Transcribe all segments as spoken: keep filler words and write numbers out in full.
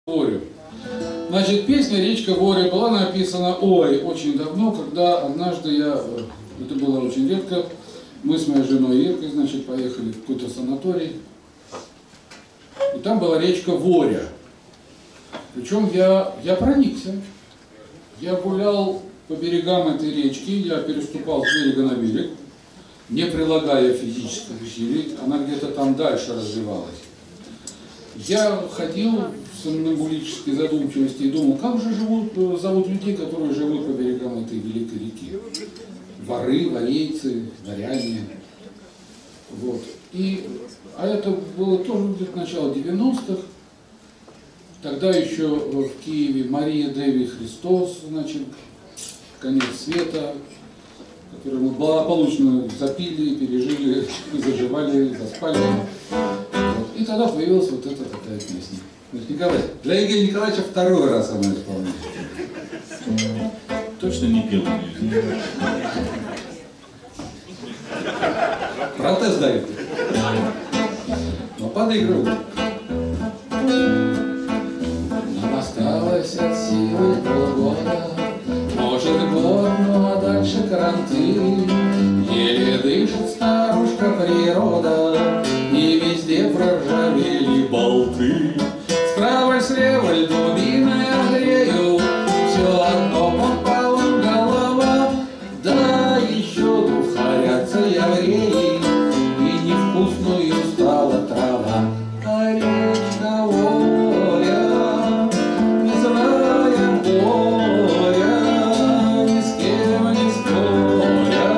Ворю. Значит, песня «Речка Воря» была написана, ой, очень давно, когда однажды я, это было очень редко, мы с моей женой Иркой, значит, поехали в какой-то санаторий, и там была речка Воря. Причем я, я проникся. Я гулял по берегам этой речки, я переступал с берега на берег, не прилагая физических усилий, она где-то там дальше развивалась. Я ходил в сомнамбулической задумчивости и думал, как же живут, зовут людей, которые живут по берегам этой великой реки. Воры, варейцы, дворяне. Вот. И, а это было тоже где-то начало девяностых. Тогда еще в Киеве Мария Деви Христос, значит, конец света, который мы благополучно запили, пережили, заживали, заспали. Вот. И тогда появилась вот эта такая песня. Значит, Николай, для Игоря Николаевича второй раз она исполняет. Точно не пел. Протез дают. Но подыгрывал. Нам осталось от силы полгода, может год, ну а дальше карантин. Еле дышит старушка природа, и везде проржавели болты. Справа и слева льдовиная грею, все одно попала голова. Да еще духарятся евреи, и невкусную стала трава. А речка Воря, не зная горя, ни с кем не споря,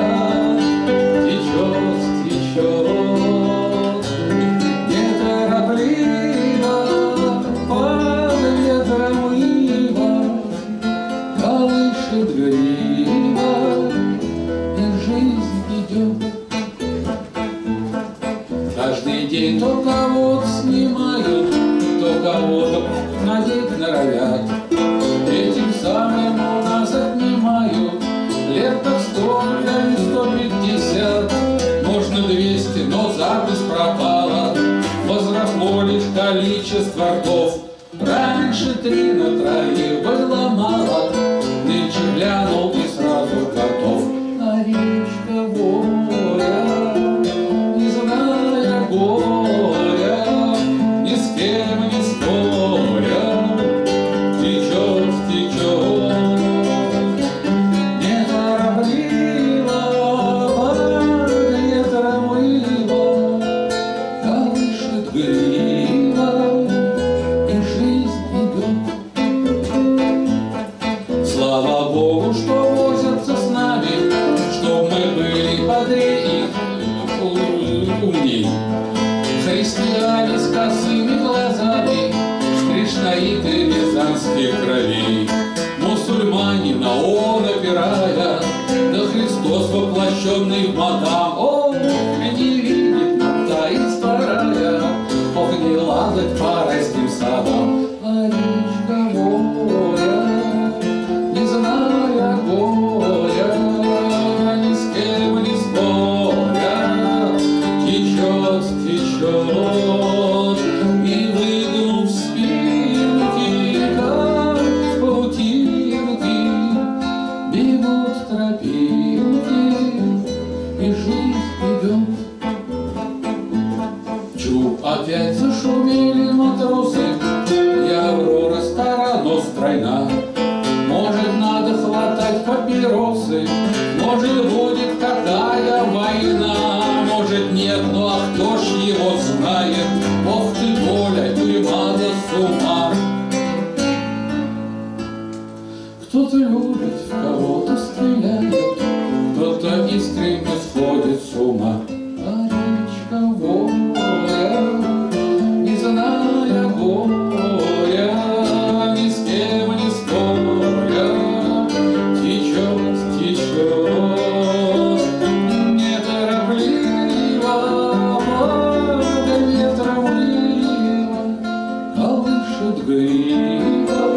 течет, течет, неторопливо, под ветром ива, колышет грива, и жизнь идет. Каждый день то кого-то снимают, то кого-то надеть норовят. Этим самым у нас отнимают лет так сто, да не сто пятьдесят, можно двести, но запись пропала. Возросло лишь количество ртов. Раньше три на троих было мало, нынче глянул и сразу готов. А речка Воря, не зная горя, ни с кем не споря, течет, течет, неторопливо, под ветром ива, колышет грива, и жизнь идет. Слава Богу, что возятся с нами, что мы были бодрее их, умней. Христиане с косыми глазами, кришнаиты рязанских кровей, мусульмане на он опирая, да Христос воплощенный в мадам. О, не видит нам таинства рая, ох, не лазать по райским садам. А речка Воря, не зная горя, ни с кем не споря, течет, течет, и выгнув спинки, как паутинки, бегут тропинки, и жизнь идет. Чу, опять зашумели матросы, и Аврора стара, но стройна. Может, надо хватать папиросы, может, будет какая война, может, нет, ну а кто ж его знает? Ох ты, воля, тюрьма да с ума. Кто-то любит, в кого-то стреляет, кто-то искренне сходит с ума. А речка Воря, не зная горя, ни с кем не споря, течет, течет, неторопливо, под ветром ива, колышет грива,